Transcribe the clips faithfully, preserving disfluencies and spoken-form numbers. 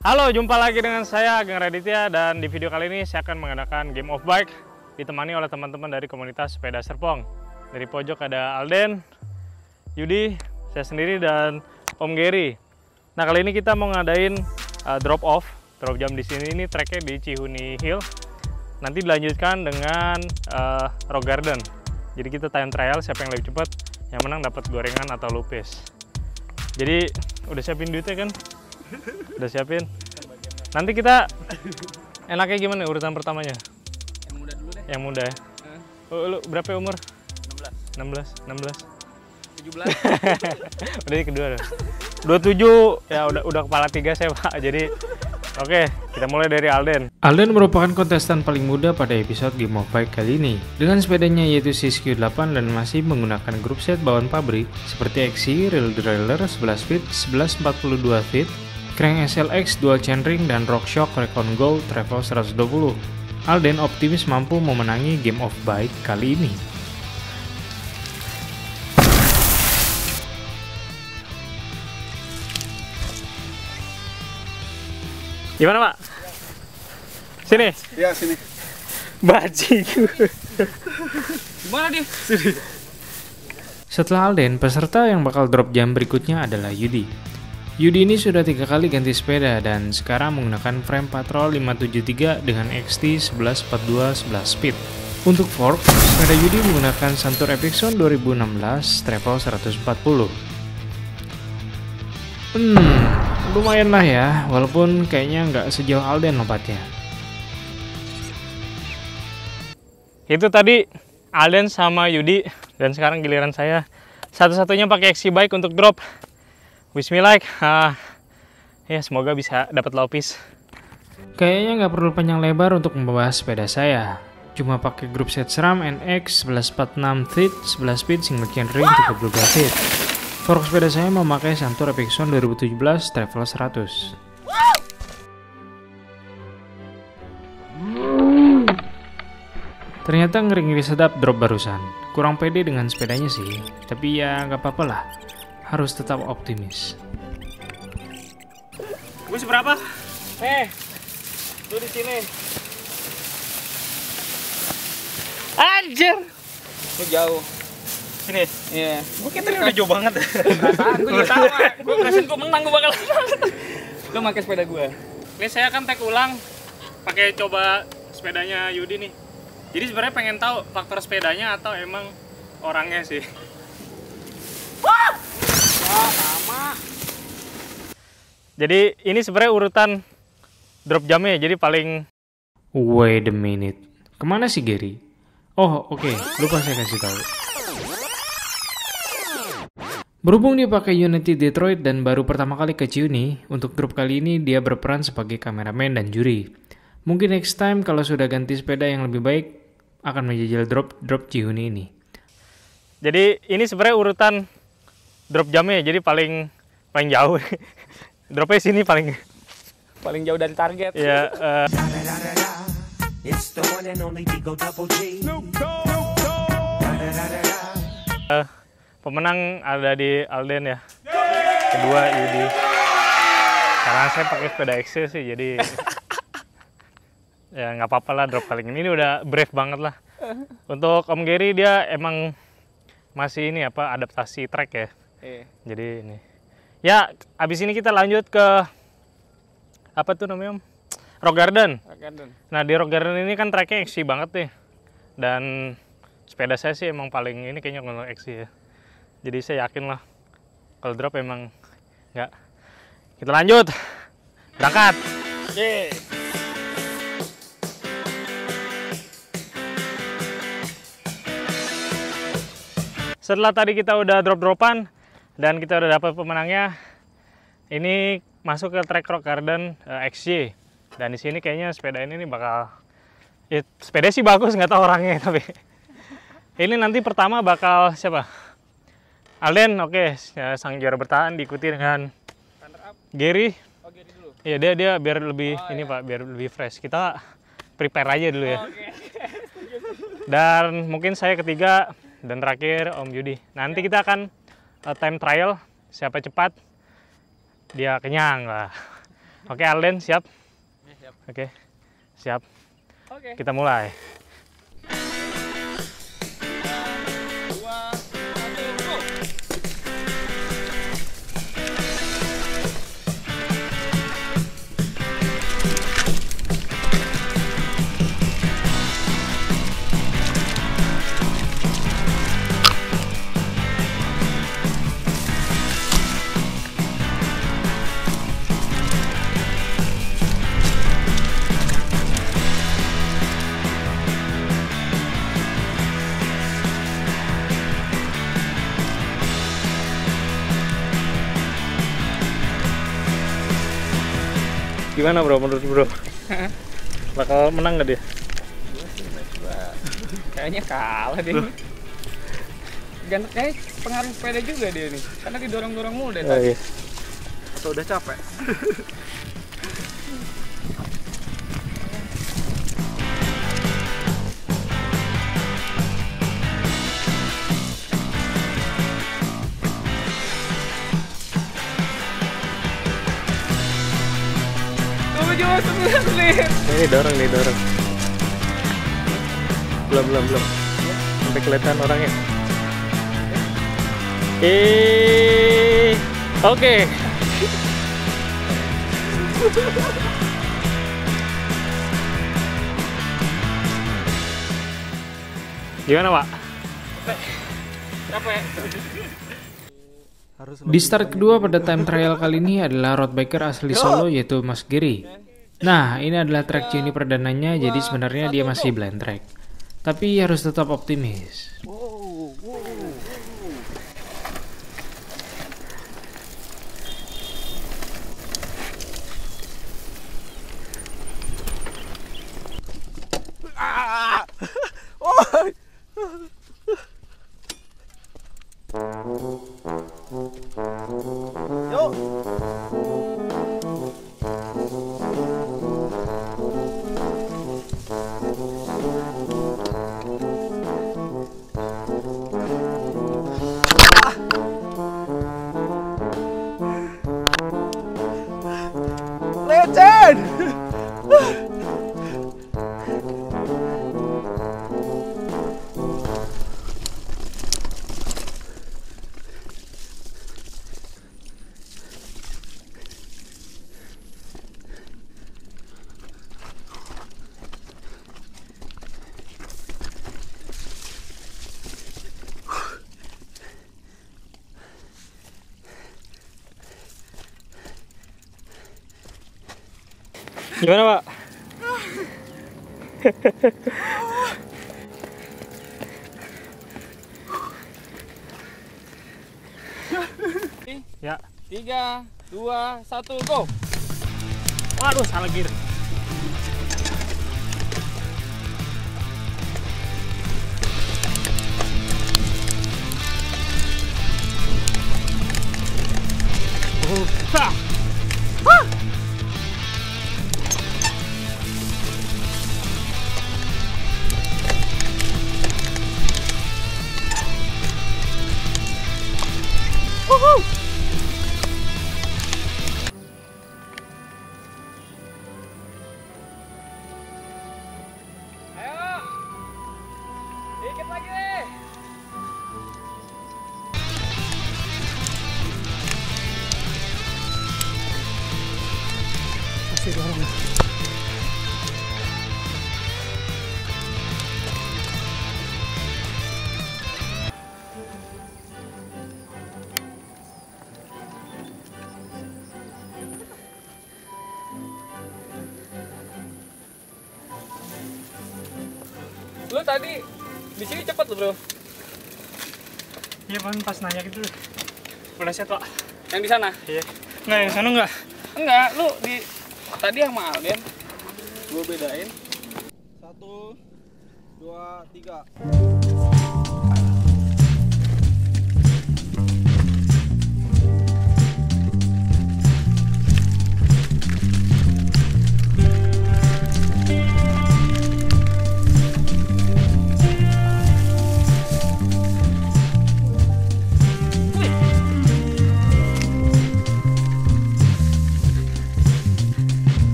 Halo, jumpa lagi dengan saya Ageng Raditya, dan di video kali ini saya akan mengadakan game of bike ditemani oleh teman-teman dari komunitas sepeda Serpong. Dari pojok ada Alden, Yudi, saya sendiri, dan Om Gary. Nah, kali ini kita mau ngadain uh, drop off, drop jam di sini. Ini treknya di Cihuni Hill. Nanti dilanjutkan dengan uh, Rock Garden. Jadi kita time trial, siapa yang lebih cepat, yang menang dapat gorengan atau lupis. Jadi udah siapin duitnya kan? Udah siapin. Nanti kita enaknya gimana urutan pertamanya? Yang muda dulu deh. Yang muda ya? Hmm. Oh, lu berapa umur? enam belas. enam belas, enam belas. tujuh belas. Udah yang kedua dong. dua puluh tujuh ya udah udah kepala tiga saya, Pak. Jadi oke, kita mulai dari Alden. Alden merupakan kontestan paling muda pada episode Game of Bike kali ini. Dengan sepedanya yaitu C S Q delapan dan masih menggunakan grup set bawaan pabrik seperti X C, Real Derailleur sebelas feet, sebelas empat puluh dua feet, Crank S L X dual chainring, dan RockShox Recon Gold Travel seratus dua puluh. Alden optimis mampu memenangi Game of Bike kali ini. Gimana, Pak? Sini. Ya, sini. Bajing. Gimana dia? Sini. Setelah Alden, peserta yang bakal drop jam berikutnya adalah Yudi. Yudi ini sudah tiga kali ganti sepeda dan sekarang menggunakan frame Patrol lima tujuh tiga dengan X T sebelas empat puluh dua sebelas speed. Untuk fork, sepeda Yudi menggunakan Santur Epixon dua ribu enam belas Travel seratus empat puluh. Hmm, lumayan lah ya, walaupun kayaknya nggak sejauh Alden lompatnya. Itu tadi Alden sama Yudi, dan sekarang giliran saya. Satu-satunya pakai X C bike untuk drop. Wish me like. Ah, ya semoga bisa dapat lopis. Kayaknya nggak perlu panjang lebar untuk membahas sepeda saya. Cuma pakai grup set SRAM N X sebelas empat puluh enam feet, sebelas speed, single chainring tiga puluh dua feet. Fork sepeda saya memakai Santur Epixon dua ribu tujuh belas Travel seratus. Ternyata ngeri-ngeri sedap drop barusan. Kurang pede dengan sepedanya sih, tapi ya nggak apa-apa lah. Harus tetap optimis. Gue seberapa? Eh, lu di sini. Anjir. Lu jauh. Sini. Iya. Gue kira udah jauh banget. Perasaan gue juga tahu. Gue ngerasain gue menang, gue bakal. Lu pakai sepeda gue. Ini saya kan tag ulang pakai coba sepedanya Yudi nih. Jadi sebenarnya pengen tahu faktor sepedanya atau emang orangnya sih. Wah, sama. Jadi ini sebenarnya urutan drop jamnya. Jadi paling Wait a minute. Kemana sih Gary? Oh oke, okay. Lupa saya kasih tahu. Berhubung dia pakai Unity Detroit dan baru pertama kali ke Cihuni, untuk grup kali ini dia berperan sebagai kameramen dan juri. Mungkin next time kalau sudah ganti sepeda yang lebih baik, akan menjajal drop-drop Cihuni ini. Jadi ini sebenarnya urutan drop jamnya. Jadi paling paling jauh. Dropnya sini paling Paling jauh dari target. ya. Uh, uh, pemenang ada di Alden ya. Kedua Yudi. Karena saya pakai sepeda X C sih, jadi ya nggak apa-apa lah drop kali ini. Ini udah brave banget lah. Untuk Om Gary dia emang masih ini apa adaptasi trek ya. Iya. Jadi ini. Ya, abis ini kita lanjut ke apa tuh namanya Om? Rock Garden. Rock Garden. Nah di Rock Garden ini kan treknya X C banget nih. Dan sepeda saya sih emang paling ini kayaknya kalau X C ya. Jadi saya yakin lah kalau drop emang nggak. Kita lanjut. Berangkat. Yeay. Setelah tadi kita udah drop-dropan dan kita udah dapat pemenangnya, ini masuk ke trek Rock Garden uh, X C. Dan di sini kayaknya sepeda ini nih bakal, ya, sepeda sih bagus, nggak tahu orangnya tapi ini nanti pertama bakal siapa? Alden, oke, okay. Ya, sang juara bertahan diikuti dengan Gary. Oh, Gary dulu. Iya dia dia biar lebih oh, ini ya. Pak, biar lebih fresh. Kita prepare aja dulu ya. Oh, okay. Dan mungkin saya ketiga. Dan terakhir Om Yudi. Nanti kita akan uh, time trial, siapa cepat dia kenyang lah. Oke, Alden siap? Ya, siap. Oke, siap. Oke. Kita mulai. Dua, satu, go. Gimana bro, menurut bro? Bakal menang nggak dia? Kayaknya kalah dia. Ganteng, kayak pengaruh sepeda juga dia nih. Karena didorong-dorong mulu deh Oh, tadi. iya. Atau udah capek? tujuh sembilan menit. Ini dorong nih, dorong. Belum, belum, belum. Sampai kelihatan orangnya. Eh, oke. Gimana, Pak? Capek. Di start kedua pada time trial kali ini adalah road biker asli Solo yaitu Mas Giri. Nah, ini adalah track Juni perdananya, jadi sebenarnya dia masih blind track. Tapi harus tetap optimis. Legend! Gimana, Pak? Ya. Tiga, dua, satu, go. Waduh, salah gear. Oh, ah. Ah. Woohoo! Ayo. Dikit lagi deh. Masih dorong. Lu tadi di sini cepet lu, Bro. Iya, Pan, pas nanya gitu. Udah set, Pak. Yang di sana? Iya. Nggak, yang sana nggak. Enggak, lu di tadi sama Alden. Gua bedain. Satu, dua, tiga.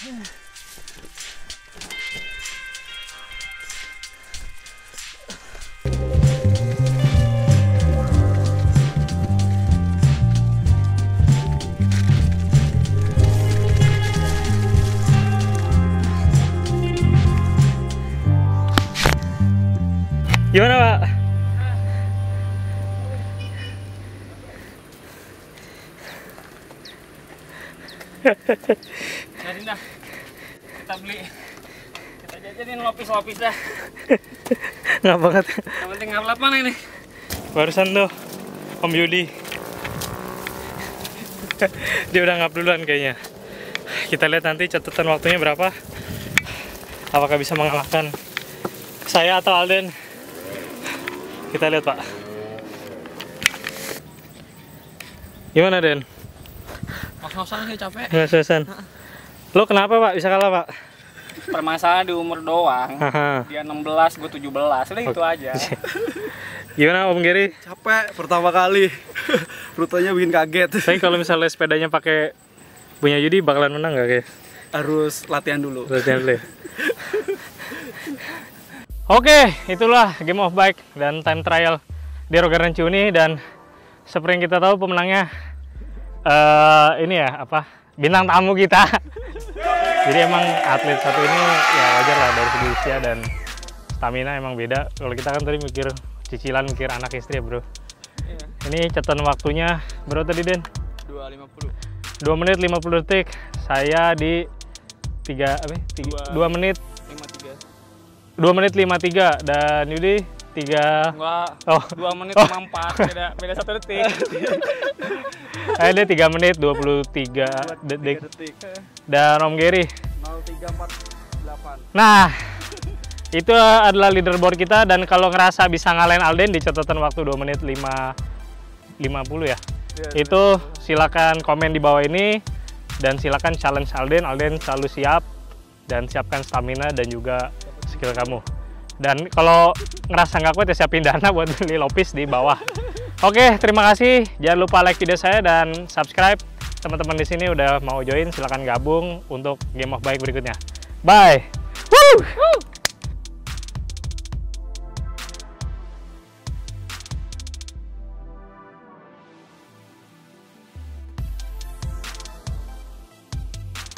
Gimana, Pak? Jadi dah, kita beli, kita jajanin lopis-lopis dah. Nggak banget. Yang penting ngarlap mana ini? Barusan tuh Om Yudi. Dia udah ngap duluan kayaknya. Kita lihat nanti catatan waktunya berapa. Apakah bisa mengalahkan saya atau Alden? Kita lihat, Pak. Gimana, Den? Ngos-ngosan sih capek. Nggak suasan. Lo kenapa, Pak? Bisa kalah, Pak? Permasalahan di umur doang. Haha. Dia enam belas, gue tujuh belas. Udah itu aja. Gimana, Om Gary? Capek pertama kali. Rutenya bikin kaget. Tapi kalau misalnya sepedanya pakai punya Yudi bakalan menang nggak, kayak? Harus latihan dulu. Latihan dulu ya? Oke, itulah Game of Bike dan time trial di Roger Rancu ini, dan seperti yang kita tahu pemenangnya uh, ini ya apa bintang tamu kita. Jadi emang atlet satu ini ya wajar lah dari segi usia dan stamina emang beda. Kalau kita kan tadi mikir cicilan, mikir anak istri ya bro. Iya. Ini catatan waktunya berapa tadi, Den? dua lima puluh. dua menit lima puluh detik. Saya di tiga apa? dua menit lima tiga. dua menit lima puluh tiga dan Yudi tiga. Enggak. Oh. dua menit Oh. lima puluh empat. Beda beda satu detik. Eh, dia tiga menit dua puluh tiga detik. Detik. Dan Om Gary. nol tiga empat delapan. Nah, itu adalah leaderboard kita, dan kalau ngerasa bisa ngalahin Alden di catatan waktu dua menit lima puluh ya. Ya, Itu silakan komen di bawah ini dan silakan challenge Alden. Alden selalu siap, dan siapkan stamina dan juga skill kamu. Dan kalau ngerasa nggak kuat ya siapin dana buat beli lopis di bawah. Oke, terima kasih. Jangan lupa like video saya dan subscribe. Teman-teman di sini udah mau join, silakan gabung untuk Game of Bike berikutnya. Bye. Woo!